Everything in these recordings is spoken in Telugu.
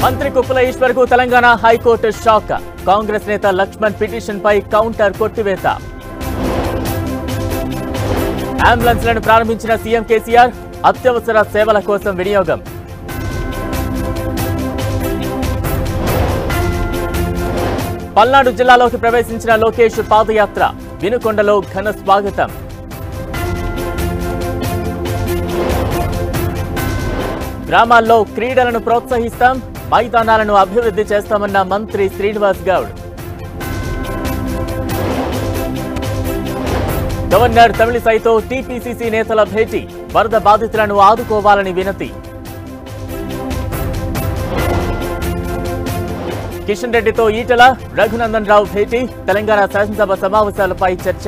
మంత్రి కుప్పల ఈశ్వర్కు తెలంగాణ హైకోర్టు షాక్. కాంగ్రెస్ నేత లక్ష్మణ్ పిటిషన్పై కౌంటర్ కొట్టివేత. అంబులెన్స్లను ప్రారంభించిన సీఎం కేసీఆర్. అత్యవసర సేవల కోసం వినియోగం. పల్నాడు జిల్లాలోకి ప్రవేశించిన లోకేష్ పాదయాత్ర. వినుకొండలో ఘన స్వాగతం. గ్రామాల్లో క్రీడలను ప్రోత్సహిస్తాం, మైదానాలను అభివృద్ధి చేస్తామన్న మంత్రి శ్రీనివాస్ గౌడ్. గవర్నర్ తమిళిసైతో టీపీసీసీ నేతల భేటీ. వరద బాధితులను ఆదుకోవాలని వినతి. కిషన్ రెడ్డితో ఈటల, రఘునందన్ రావు భేటీ. తెలంగాణ శాసనసభ సమావేశాలపై చర్చ.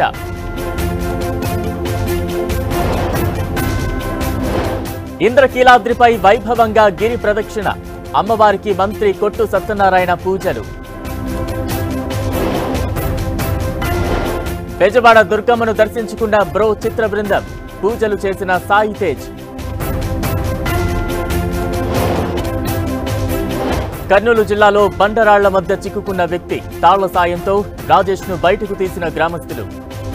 ఇంద్రకీలాద్రిపై వైభవంగా గిరి ప్రదక్షిణ. అమ్మవారికి మంత్రి కొట్టు సత్యనారాయణ పూజలు. బెజవాడ దుర్గమ్మను దర్శించుకున్న బ్రో చిత్ర బృందం. పూజలు చేసిన సాయి తేజ్. కర్నూలు జిల్లాలో బండరాళ్ల మధ్య చిక్కుకున్న వ్యక్తి. తాళ్ల సాయంతో రాజేష్ ను బయటకు తీసిన గ్రామస్తులు.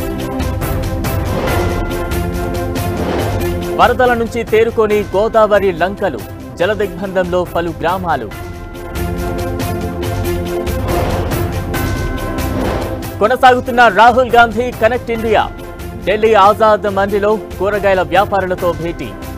వరదల నుంచి తేరుకొని గోదావరి లంకలు. జలదిగ్బంధంలో పలు గ్రామాలు. కొనసాగుతున్న రాహుల్ గాంధీ కనెక్ట్ ఇండియా. ఢిల్లీ ఆజాద్ మండిలో కూరగాయల వ్యాపారులతో భేటీ.